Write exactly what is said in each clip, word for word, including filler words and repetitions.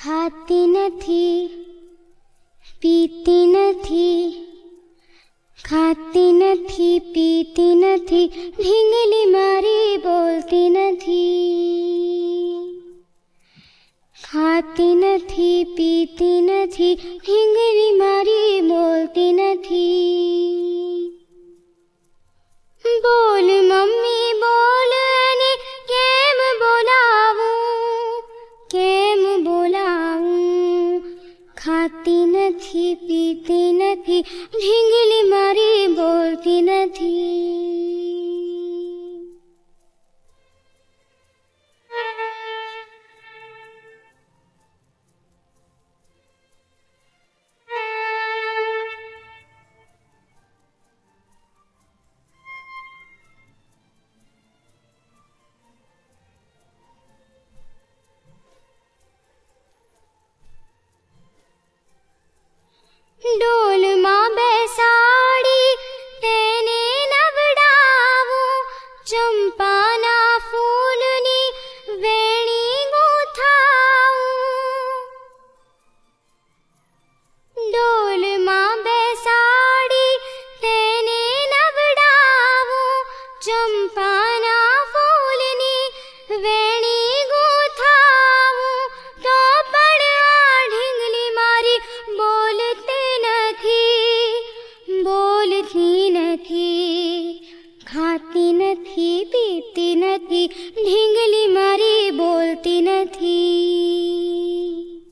खाती નથી, પીતી નથી, ખાતી નથી, પીતી નથી, ઢીંગલી મારી બોલતી નથી. ખાતી નથી, પીતી નથી, ઢીંગલી મારી બોલતી નથી. બોલ મમ્મી બોલ, અને કેમ બોલાવું, કેમ બોલાવું. ખાતી નથી, પીતી નથી, ઢીંગલી મારી બોલતી નથી. ડોલમાં બેસાડી તેને નવડાવું, ચંપાના ફૂલની વેણી ગૂંથાવું. ડોલમાં બેસાડી તેને નવડાવું, ચંપાના ફૂલની વેણી ગૂંથાવું. તો પણ આ ઢીંગલી મારી બોલતી નથી, બોલતી નથી. ખાતી નથી, પીતી નથી, ઢીંગલી મારી બોલતી નથી.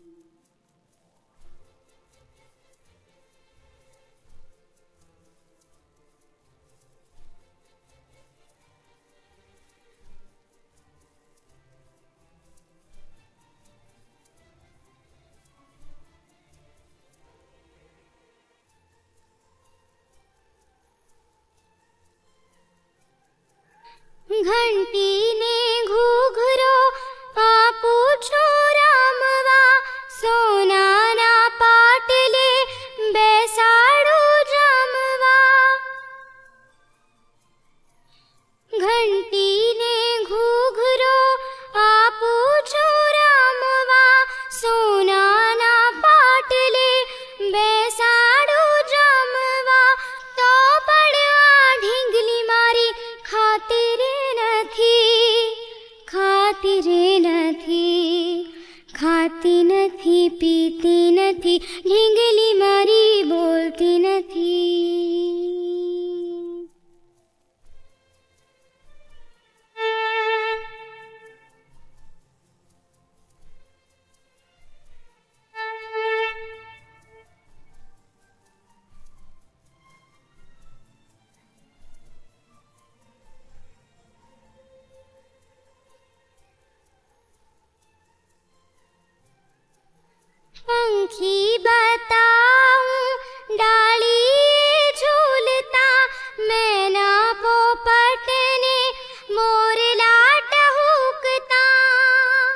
ઘંટીને ઘૂઘરો આપું છું રામવા, સોનાના પાટલે બેસાડું જમવા. ઘંટીને ઘૂઘરો આપું છું રામવા, સોનાના પાટલે બેસાડું જમવા. તો પણ આ ઢીંગલી મારી ખાતી રે નથી, ખાતી રે નથી. ખાતી નથી, પીતી નથી, ઢીંગલી મારી બોલતી નથી. पंखी बताऊं डाली झूलता, मैना पोपट ने मोरला टहूकता.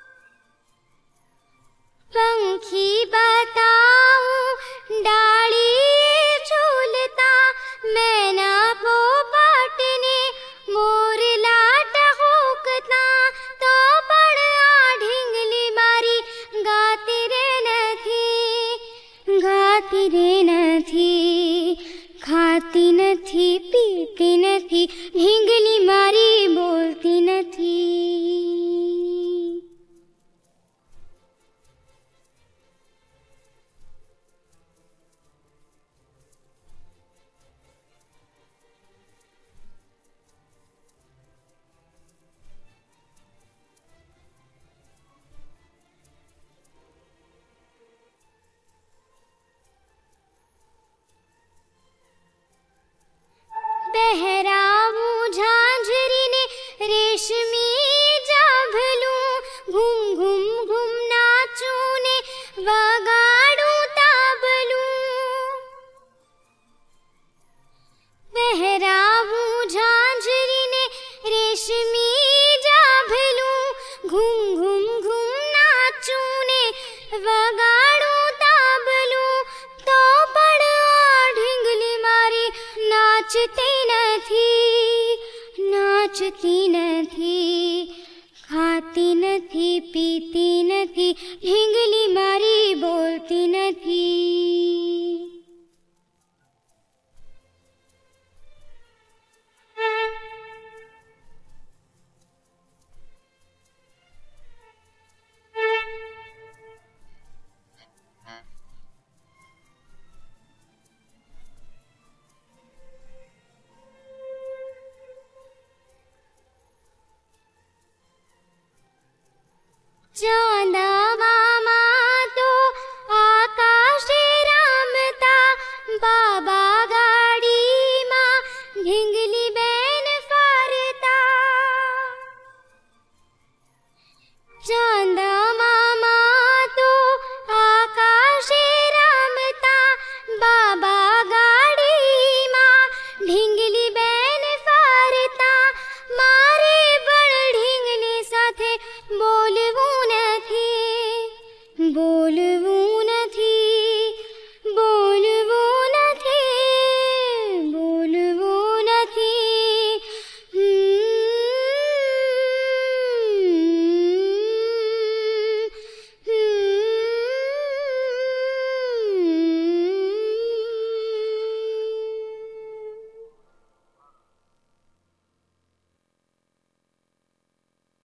पंखी बताऊं डाली झूलता, मैना पोपट ने मोरला टहूकता. तो પણ આ ઢીંગલી મારી ગાતી રે નથી, चांद